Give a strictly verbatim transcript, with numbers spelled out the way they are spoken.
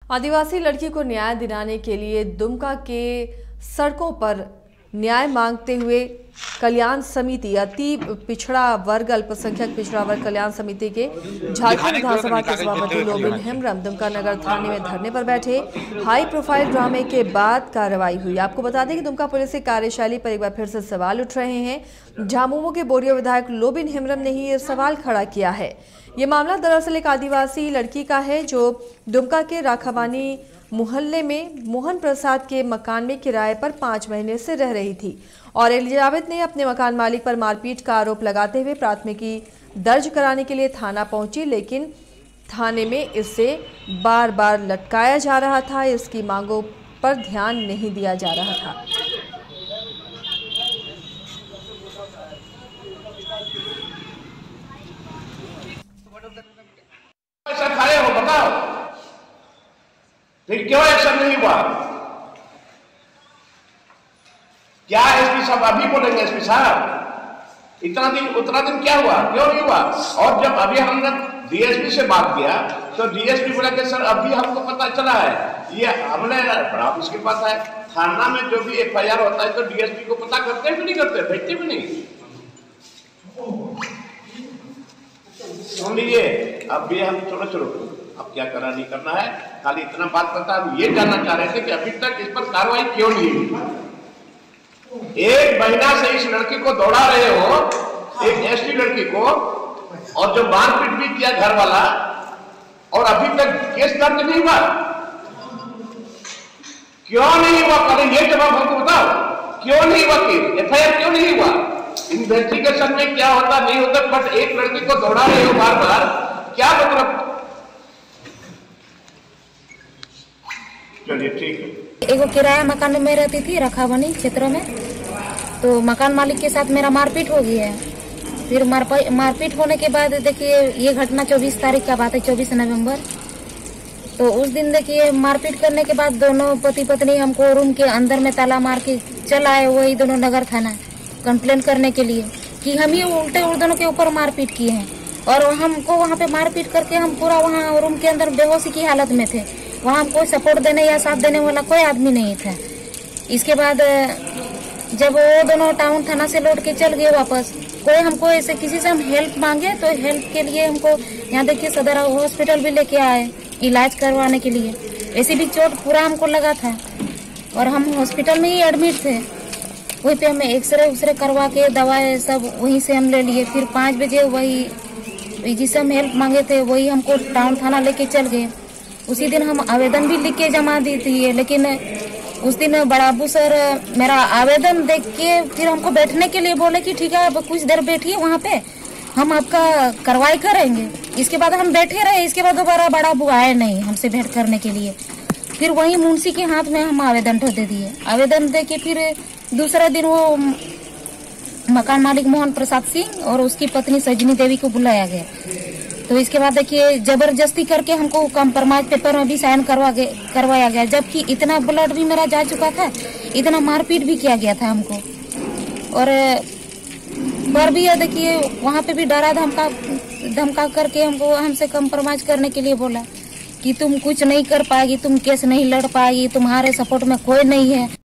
आदिवासी लड़की को न्याय दिलाने के लिए दुमका के सड़कों पर न्याय मांगते हुए कल्याण समिति अति पिछड़ा वर्ग अल्पसंख्यक पिछड़ा वर्ग कल्याण समिति के झारखंड विधानसभा के सभापति लोबिन हेम्ब्रम दुमका नगर थाने में धरने पर बैठे। हाई प्रोफाइल ड्रामे के बाद कार्रवाई हुई। आपको बता दें कि दुमका पुलिस की कार्यशैली पर एक बार फिर से सवाल उठ रहे हैं। झामुमो के बोरियो विधायक लोबिन हेम्ब्रम ने ही ये सवाल खड़ा किया है। ये मामला दरअसल एक आदिवासी लड़की का है जो दुमका के राखावानी मोहल्ले में मोहन प्रसाद के मकान में किराए पर पाँच महीने से रह रही थी और एलिजाबेथ ने अपने मकान मालिक पर मारपीट का आरोप लगाते हुए प्राथमिकी दर्ज कराने के लिए थाना पहुंची, लेकिन थाने में इसे बार बार लटकाया जा रहा था। इसकी मांगों पर ध्यान नहीं दिया जा रहा था। फिर क्यों एक्शन नहीं हुआ? क्या एसपी साहब अभी बोलेंगे? एसपी साहब इतना दिन उतना दिन क्या हुआ, क्यों नहीं हुआ? और जब अभी हमने डीएसपी से बात किया तो डीएसपी बोला कि सर अभी हमको पता चला है, ये हमने बड़ा मुश्किल बात है। थाना में जो भी एफ आई आर होता है तो डीएसपी को पता करते भी नहीं करते, भेजते भी नहीं। सुन लीजिए, अब भी हम चलो चलो अब क्या करना नहीं करना है, खाली इतना बात पता हम ये जानना चाह रहे थे कि अभी तक इस पर कार्रवाई क्यों नहीं हुई। एक महीना से इस लड़की को दौड़ा रहे हो, एक एसटी लड़की को, और जो मारपीट भी किया घर वाला, और अभी तक केस दर्ज नहीं हुआ। क्यों नहीं हुआ? पहले ये जवाब हमको बताओ, क्यों नहीं हुआ केस? एफ आई आर क्यों नहीं हुआ? इन्वेस्टिगेशन में क्या होता नहीं होता, बट एक लड़की को दौड़ा रहे हो बार बार, क्या मतलब? चलिए ठीक है। एक किराया मकान में रहती थी राखावानी क्षेत्र में, तो मकान मालिक के साथ मेरा मारपीट हो गया है। फिर मारपीट होने के बाद देखिए ये घटना चौबीस तारीख का बात है, चौबीस नवंबर। तो उस दिन देखिए मारपीट करने के बाद दोनों पति पत्नी हमको रूम के अंदर में ताला मार के चल आए, वही दोनों नगर थाना कंप्लेन करने के लिए कि हम ही उल्टे उन दोनों के ऊपर मारपीट किए हैं। और हमको वहाँ पे मारपीट करके हम पूरा वहाँ रूम के अंदर बेहोशी की हालत में थे। वहाँ कोई सपोर्ट देने या साथ देने वाला कोई आदमी नहीं था। इसके बाद जब वो दोनों टाउन थाना से लौट के चल गए वापस, कोई हमको ऐसे किसी से हम हेल्प मांगे तो हेल्प के लिए हमको यहाँ देखिए सदर हॉस्पिटल भी लेके आए इलाज करवाने के लिए। ऐसे भी चोट पूरा हमको लगा था और हम हॉस्पिटल में ही एडमिट थे। वहीं पे हमें एक्सरे उक्सरे करवा के दवाएं सब वहीं से हम ले लिए। फिर पाँच बजे वही जिससे हम हेल्प मांगे थे वही हमको टाउन थाना लेके चल गए। उसी दिन हम आवेदन भी लिख के जमा दी थी, लेकिन उस दिन बड़ाबू सर मेरा आवेदन देख के फिर हमको बैठने के लिए बोले कि ठीक है अब कुछ देर बैठिए, वहाँ पे हम आपका कार्रवाई करेंगे। इसके बाद हम बैठे रहे। इसके बाद दोबारा बड़ाबू आए नहीं हमसे भेंट करने के लिए। फिर वही मुंशी के हाथ में हम आवेदन दे दिए। आवेदन दे के फिर दूसरा दिन वो मकान मालिक मोहन प्रसाद सिंह और उसकी पत्नी सजनी देवी को बुलाया गया। तो इसके बाद देखिए जबरदस्ती करके हमको कंप्रोमाइज पेपर में भी साइन करवा करवाया गया, जबकि इतना ब्लड भी मेरा जा चुका था, इतना मारपीट भी किया गया था हमको। और पर भी देखिए वहाँ पे भी डरा धमका धमका करके हमको हमसे कंप्रोमाइज करने के लिए बोला कि तुम कुछ नहीं कर पाएगी, तुम केस नहीं लड़ पाएगी, तुम्हारे सपोर्ट में कोई नहीं है।